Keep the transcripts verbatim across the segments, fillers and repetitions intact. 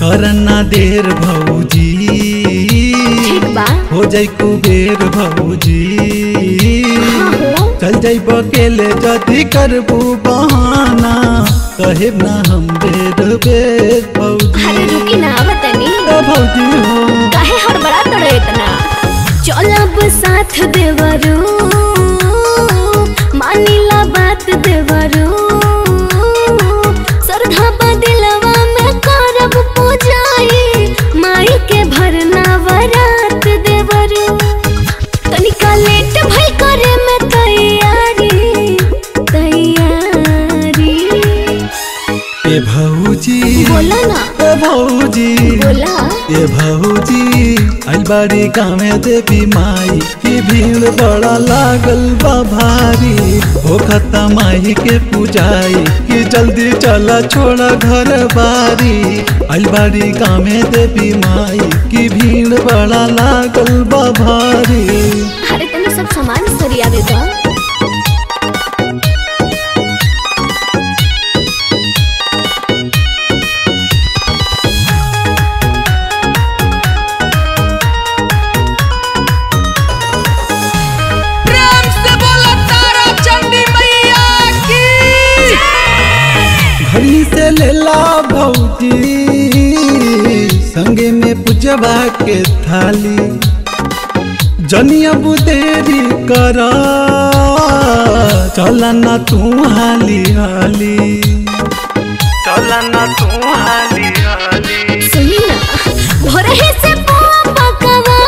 करना देर भौजी हो जाई कुबेर भौजी चल जाई बकेले जदी करबू बहाना कहे ना हम बेर बेर भौजी। अरे रुकी ना बतानी भौजी हो काहे हड़बड़ा तड़े इतना चलब साथ देवरू मानिला बात देवरू सरधा बदलवा में करब पूजाई माई के भरना वरात देवरू तनिका लेट भई करे में तैयारी तैयारी। ए भौजी बोला ना ए भौजी बोला ए भौजी आई बारी गाँव देवी माई की भीड़ बड़ा लागल बा भारी हो खता माई के पूजाई कि जल्दी चला छोड़ा घर बारी आई बारी गाँव देवी माई की भीड़ बड़ा लागल बा भारी। अरे तने सब सामान सरिया दे दो घड़ी से लेला भौजी संगे में पूजवा के थाली जनिया बुदेरी करा चला ना तू हाली हाली चला ना तू हाली हाली। सुनी ना भोरहे से बुआ पकवा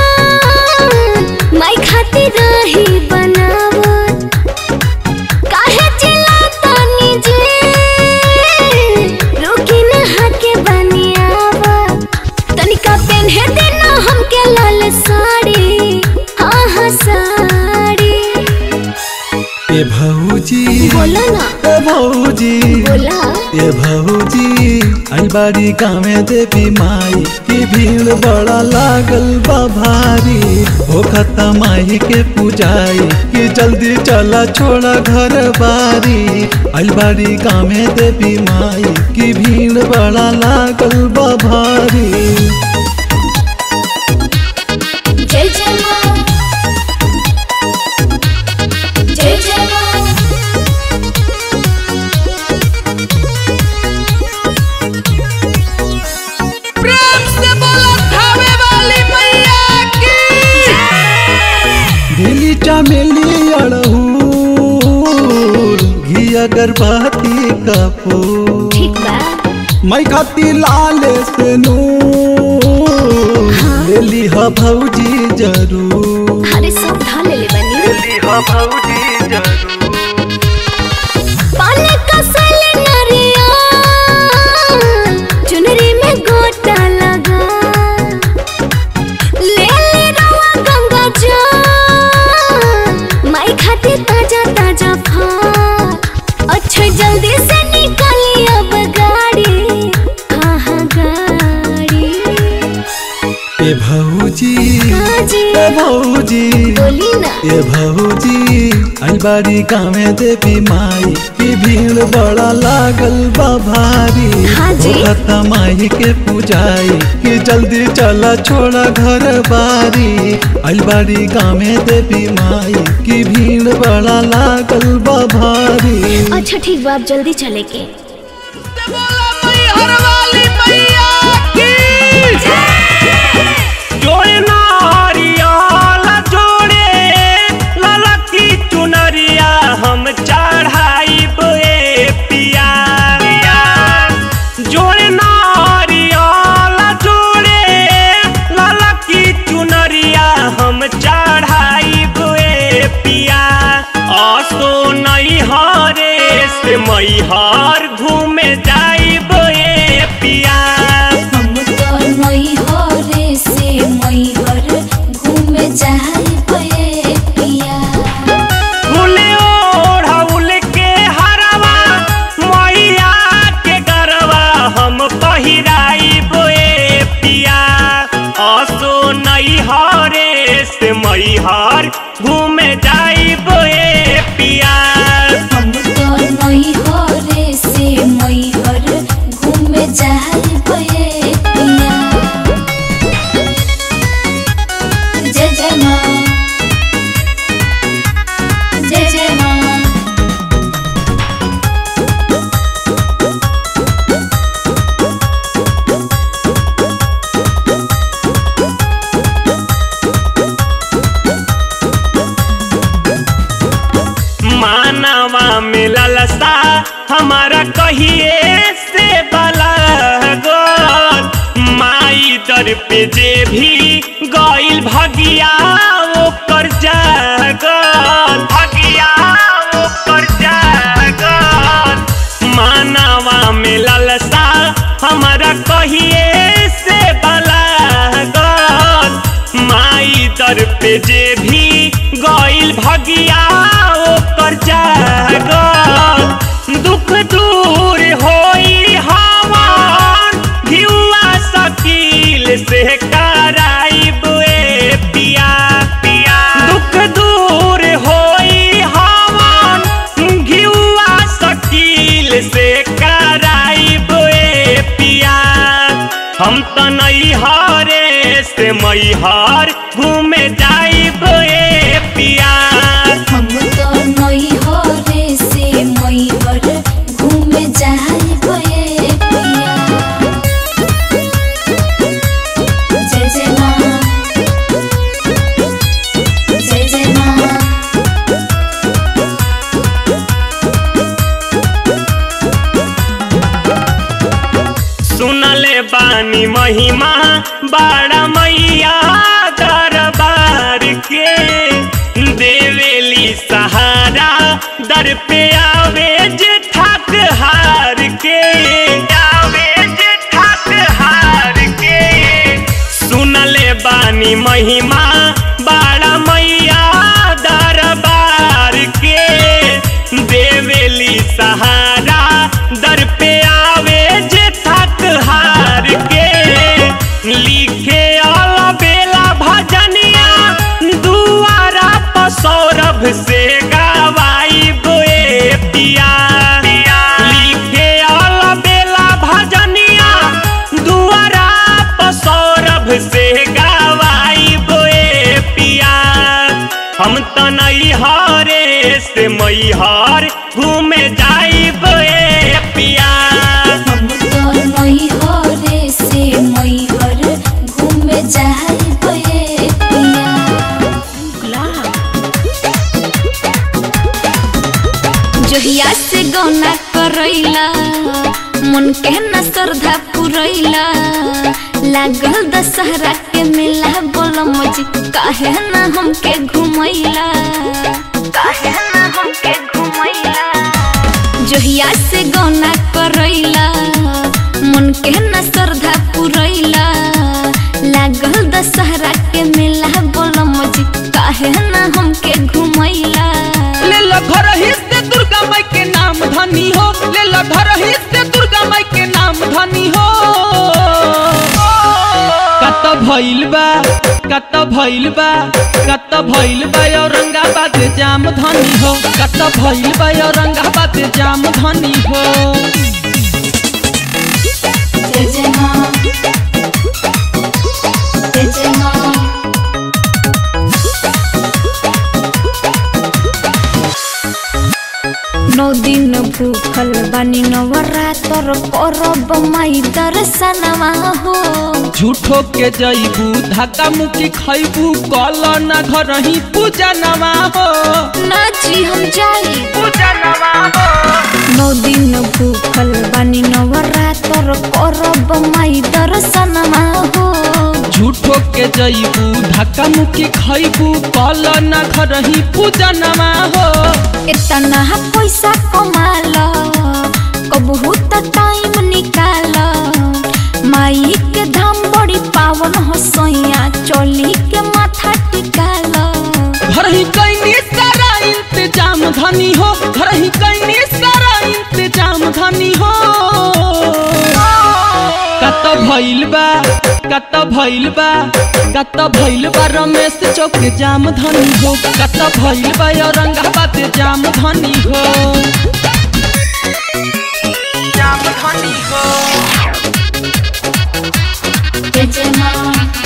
माई खाती रही बनावत काहे चिल्लाता निजे रोकी ना हके बनियावा तनिका पहने देना हमके लाल साड़ी हाँ हाँ साड़ी। ए भौजी बोला ना ए भौजी बोला ए भौजी आई बारी गाँव देवी माई की भीड़ बड़ा लागल बा भारी हो खता माई के पूजाई कि जल्दी चला छोड़ा घर बारी आई बारी गाँव देवी माई की भीड़ बड़ा लागल बा भारी। जय जय माँ जय जय माँ दिली चमेली अड़हूर घी अगरबत्ती कपूर ठीक बा मैं खाती लाल से नूर हाँ। ले ली हा भौजी जरूर अरे सब ढा ले ले बनी ले ली हा भौजी जरूर। पानी का सले नरिया चुनरी में गोटा लगा ले ले रवा गंगा जा माई खाती ताजा ताजा फल अच्छा जल्दी से निकली अब गाड़ी हाँ हाँ गाड़ी। ए भौजी काजी ए भौजी बोली ना ए भौजी आई बारी गाँव देवी माई की भीड़ बड़ा लागल बा भारी हाँ जी। हो खता माई के पूजाई कि जल्दी चला छोड़ा घर बारी आई बारी गाँव देवी माई की भीड़ बड़ा लागल बा भारी। अच्छा ठीक बा आप जल्दी चले के हम चढ़ाई पिया जोड़े नारियल जोड़े लाला की चुनरिया हम चढ़ाई पिया असो नहीं हरे से मई हर घूमे जाई पिया हम तो मई हरे से मई हर घूमे जाई पिया फूले ओढ़ौल के हरवा मैया के गरवा हम पहिराई पिया असो नहीं हरे से मई हर घूमे जाई पिया हम तो मई हरे से मई हर घूमे जाई हमारा कहिए से बलागल माई दर पे जे भी गइल भगिया ओकर जागल भगिया ओकर जागल मानवा में ललसा हमारा कहिए से बलागल माई दर पे जे भी गइल भगिया ओकर जागल दुख दूर होई हवन घिउआ सकील से कराइब ए पिया पिया दुख दूर होई हवन घिउआ सकील से कराइब ए पिया हम त नैहरे से मैहर घूमे जाइब ए पिया हम तो नैहरे से मैहर घूमे जाइब ए पिया जय जय माँ जय जय माँ सुनले बानी महिमा बड़ा मैया दरबार के देवेली सहारा दर पे आवे जे ठाक हार के आवे जे ठाक हार के सुनले बानी महिमा बड़ा मैया दरबार के देवेली सहारा दर पे आवे जे ठाक हार के लिखे अलबेला भजनिया दुआरा पर सौरभ से गवाइब ए पिया लिखे अलबेला भजनिया दुआरा पर सौरभ से गवाइब ए पिया हम त नैहरे से मैहर घूमे जाइब ए पिया हम तो नैहरे से मैहर घूमे जाइब ए पिया जोहिया से गौना करैला मन के न श्रद्धा पुरैला लागल दशहरा के मेला बोल मजी काहे न हमके घुमैला काहे न हमके घुमैला जोहिया से गौना करैला मन के न श्रद्धा पुरैला लागल दशहरा के मेला बोल मजी काहे न हमके घुमैला ले लो घर ही से दुर्गा माई के नाम धनी हो ले लो घर ही से दुर्गा माई के नाम धनी हो कत भइल बा कत भइल बा कत भइल बा औरंगाबाद जाम धनी हो कत भइल बा औरंगाबाद जाम धनी हो जय जय माँ जय जय माँ नौ दिन भूखल बानी नवरात्र करब माई दर्शनवा हो झूठो के जइबू धक्का मुक्की खइबू कल ना घर ही पूजा नवा हो नाची हम जाई पूजा नवा हो नौ दिन भूखल बानी नवरात्र करब माई दर्शनवा हो झूठो के जइबू धक्का मुक्की खइबू कल ना घर ही पूजा नवा हो इतना पैसा कमाल कबहू त टाइम निकाल माई के धाम बड़ी पावन हो सैया चोली के माथा टिकाल घर ही कैनी सारा इंतजाम धनी हो घर ही कैनी सारा इंतजाम धनी हो कत भइल बा कत भइल बा कत भइल बा रमेश चौक जाम धनी हो कत भइल बा औरंगाबाद जाम धनी हो जाम धनी हो जय जय माँ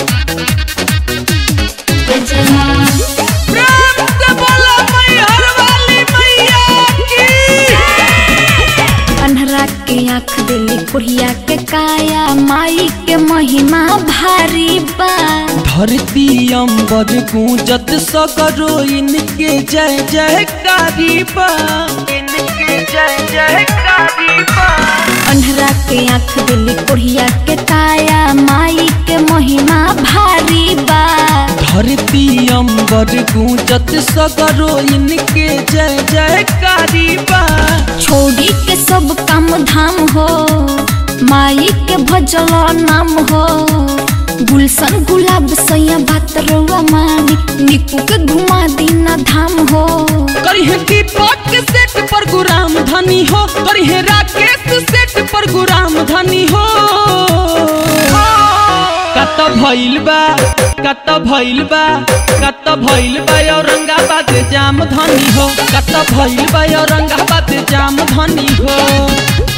जय जय माँ प्रेम से बोलो मैहर वाली मैया की अन्हरा के आँख दिली कोढ़िया के काया माई के महिमा भारी बा। धरती अंबर गूंजत सगरो इनके जय जयकारी बा, इनके जय जयकारी बा। अन्हरा के आँख दिली कोढ़िया के काया माई के महिमा भारी बा। धरती अंबर गूंजत सगरो इनके जय जयकारी बा। छोड़ी के सब काम धाम हो माई के भजल नाम हो। गुलशन गुलाब सैया बात रउआ मानी निकू के घुमा दीना धाम हो। करी है दीपक के सेट पर गुराम धनी हो, करी है राकेश सेट पर गुराम धनी हो। कत भइल बा कत भइल बा कत भइल बा औरंगाबाद जाम धनी हो, कत भइल बा औरंगाबाद जाम धनी हो।